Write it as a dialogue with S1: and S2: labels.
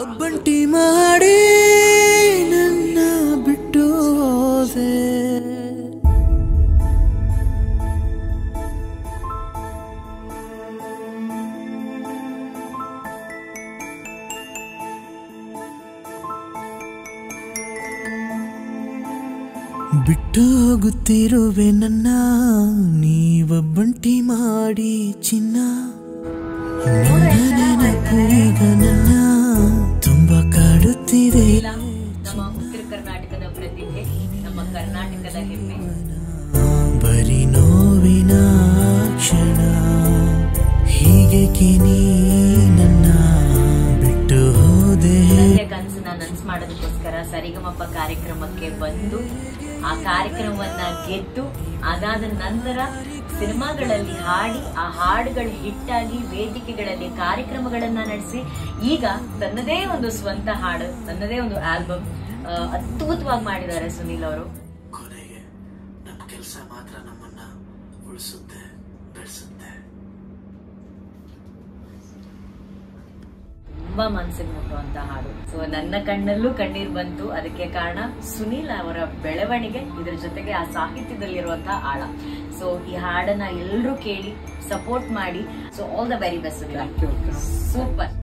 S1: ಒಬ್ಬಂಟಿ ಮಾಡಿ ನನ್ನ ಬಿಟ್ಟು ಹೋದೆ. ಬಿಟ್ಟು ಹೋಗುತ್ತಿರುವೆ ನನ್ನ ನೀವೊಬ್ಬಂಟಿ ಮಾಡಿ ಚಿನ್ನ. ನನ್ನ ನೆನಪು ಈಗ ನನ್ನ ತುಂಬಾ ಕಾಡುತ್ತಿದೆ.
S2: ನಮ್ಮ ಉತ್ತರ ಕರ್ನಾಟಕದ ಪ್ರತಿಭೆ, ನಮ್ಮ ಕರ್ನಾಟಕದ ಹೆಮ್ಮೆ.
S1: ಬರೀ ನೋವಿನ ಕ್ಷಣ ಹೀಗೆ ನೀ ನನ್ನ ಬಿಟ್ಟು ಹೋದೆ.
S2: ಕನಸನ್ನ ನನಸು ಮಾಡೋದಕ್ಕೋಸ್ಕರ ಸರಿಗಮಪ ಕಾರ್ಯಕ್ರಮಕ್ಕೆ ಬಂದು ಆ ಕಾರ್ಯಕ್ರಮವನ್ನ ಗೆದ್ದು ಅದಾದ ನಂತರ ಸಿನಿಮಾಗಳಲ್ಲಿ ಹಾಡಿ ಆ ಹಾಡುಗಳು ಹಿಟ್ಟಾಗಿ ವೇದಿಕೆಗಳಲ್ಲಿ ಕಾರ್ಯಕ್ರಮಗಳನ್ನ ನಡೆಸಿ ಈಗ ತನ್ನದೇ ಒಂದು ಸ್ವಂತ ಹಾಡು, ತನ್ನದೇ ಒಂದು ಆಲ್ಬಮ್ ಅದ್ಭುತವಾಗಿ ಮಾಡಿದ್ದಾರೆ ಸುನೀಲ್ ಅವರು.
S1: ಕೊನೆಗೆ ನಮ್ಮ ಕೆಲಸ ಮಾತ್ರ ನಮ್ಮನ್ನ ಉಳಿಸುತ್ತೆ, ಬೆಳೆಸುತ್ತೆ.
S2: ತುಂಬಾ ಮನಸ್ಸಿಗೆ ಮುಟ್ಟುವಂತ ಹಾಡು. ಸೊ ನನ್ನ ಕಣ್ಣಲ್ಲೂ ಕಣ್ಣೀರ್ ಬಂತು. ಅದಕ್ಕೆ ಕಾರಣ ಸುನೀಲ್ ಅವರ ಬೆಳವಣಿಗೆ, ಇದರ ಜೊತೆಗೆ ಆ ಸಾಹಿತ್ಯದಲ್ಲಿರುವಂತಹ ಆಳ. ಸೊ ಈ ಹಾಡನ್ನ ಎಲ್ಲರೂ ಕೇಳಿ ಸಪೋರ್ಟ್ ಮಾಡಿ. So all the very best. Super.